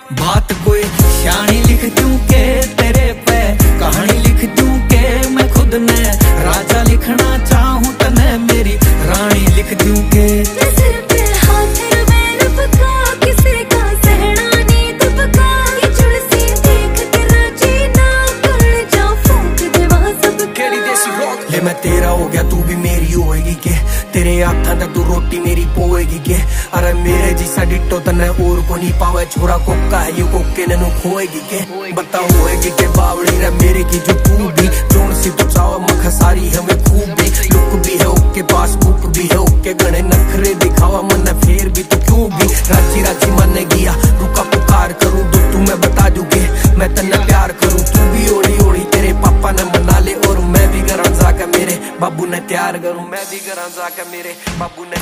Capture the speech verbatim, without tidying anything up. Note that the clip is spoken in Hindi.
बात कोई शानी लिख दूं के तेरे पे, कहानी लिख दूं के मैं खुद ने राजा लिखना चाहूं तने मेरी रानी लिख दूं के। सिर पे हाथ में रुपका किसी का सहना नी दुबका, ये जुड़सी देख के राजी ना कर जा फूंक देवा सब केड़ी देसी रॉक। ले मैं तेरा हो गया तू भी मेरी होएगी के, तेरे हाथा तक तू रोटी मेरी पोएगी के। अरे मेरे जिसा डिट्टो तने और को नहीं पावे, छोरा कोका है यू कोके ने खोएगी के। बता होएगी के बावड़ी रे मेरे की जो तू भी जोन सी तो चाव मख सारी हमें खूब भी। लुक भी है ओके पास बुक भी है ओके, गणे नखरे दिखावा मन फेर भी तो क्यों भी। राजी राजी मन गया रुका पुकार करूं तो तू मैं बता दूंगे मैं तन्ने प्यार करूं। तू भी ओड़ी ओड़ी तेरे पापा ने मना ले और मैं भी घर जाकर मेरे बाबू ने तैयार करूं। मैं भी घर जाकर मेरे बाबू ने